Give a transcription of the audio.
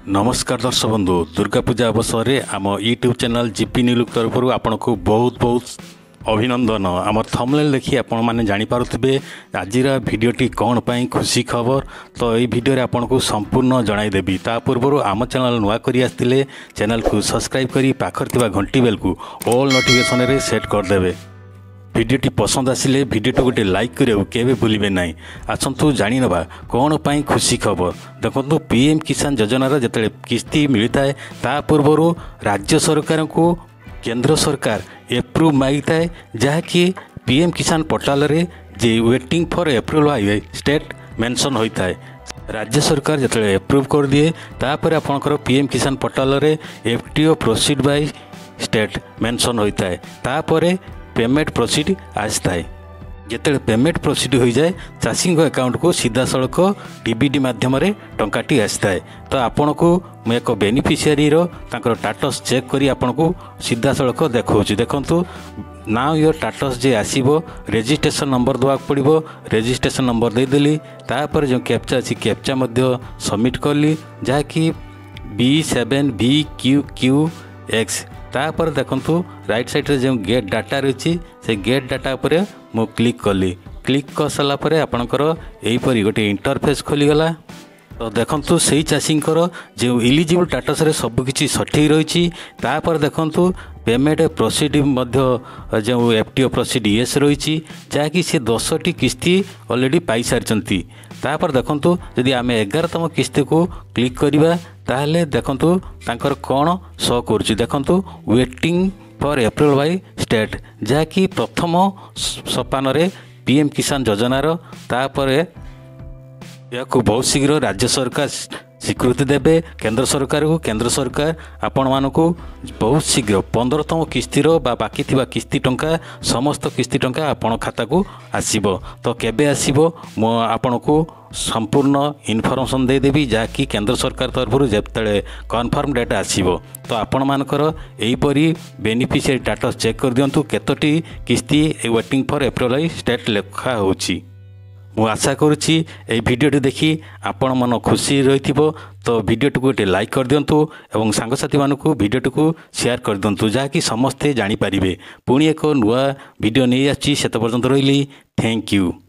नमस्कार दर्शक बंधु दुर्गा पूजा अवसर में आम यूट्यूब चैनल जीपी न्यूज तरफ आपन को बहुत बहुत अभिनंदन। आम थंबनेल देखी आपण मैंने जानीपारे आज भिडटी कौन पाई खुशी खबर तो ये भिडियो आपन को संपूर्ण जनईदेवी। ता पूर्व आम चैनल नुआ कर आसते चैनल को सब्सक्राइब कर पाखर घंटी बेल को ऑल नोटिफिकेशन रे सेट करदे। भिडियोटी पसंद आसिले भिडियो गोटे लाइक करियो केबे भूलिबे नाही। आसंतु जानि नबा कोन पाई खुशी खबर। देखंतु पीएम किसान योजनार जतले किस्ती मिलता है ता पूर्व राज्य सरकार को केंद्र सरकार एप्रूव मागिता है जहाँकि पीएम किसान पोर्टाल रे जे waiting for approval by state mention होता है। राज्य सरकार जतले एप्रूव कर दिए तापर आपनकर पीएम किसान पोर्टाल रे FTO proceed by state mention होता है। तापर पेमेंट प्रोसीड आसता है। जिते पेमेंट प्रोसीड हो जाए चाषी अकाउंट को सीधा सड़क डीबीडी माध्यम टंकाटी आसता है। तो आपन को मैं एक बेनिफिशियरी टाटस चेक करी आपन को सीधा सड़क देखा देखु नाउ योर टाटस जे आसो रेजिस्ट्रेशन नंबर देवा पड़ो। रेजिस्ट्रेशन नंबर देदेली तापर जो कैप्चा अच्छी कैप्चा सबमिट कली जहाँकि B7VQQX। तापर देखंतु राइट साइड रे जो गेट डाटा रही से गेट डाटा उपर मु क्लिक कली। क्लिक कर सारा पर आपणकर यहीपरी गोटे इंटरफेस खोलीगला। तो देखंतु सही चाषींकर जो इलिजिबल टाटस रे सबकिछि सठिक रही। तापर देखंतु पेमेंट प्रोसीड मध्य जो एफटीओ प्रोसीड येस रही जहाँकि सी 10टी किस्ती ऑलरेडी पाई सारी। तापर देखंतु यदि आम 11तम किस्ती को क्लिक करवा ताहले देखंतु तांकर कौन शो करुच्ची। देखंतु waiting for approval by state जहाँकि प्रथम सोपान रे पीएम किसान योजनार तापर या बहुत शीघ्र राज्य सरकार स्वीकृति देवे केंद्र सरकार को। केंद्र सरकार आपण मानकु बहुत शीघ्र 15तम किस्तीर बाकी थिबा किस्ती टंका समस्त किस्ती टंका आपण खाता को आसीबो। तो केबे आसीबो मो आपण को संपूर्ण इनफॉरमेशन दे देबी जहाँकि केंद्र सरकार तरफ जेतले कन्फर्म डेट आसीबो। तो आपण मानकर एहीपरी बेनिफिशियरी स्टेटस चेक कर दियंतु केतोटी किस्ती वेटिंग फॉर एप्रूवल स्टेट लेखा होची। मु आशा करुच्ची ये भिडियोटी देखी आपण मन खुशी रही। तो भिडियोटी को गोटे लाइक कर दिंतु और सांगसाथी मानू भिडियोटी को शेयर कर दिंतु जहाँकि समस्ते जानीपारे। पुणी एक नुआ भिडियो नहीं आसी से पर्यंत रही। Thank you.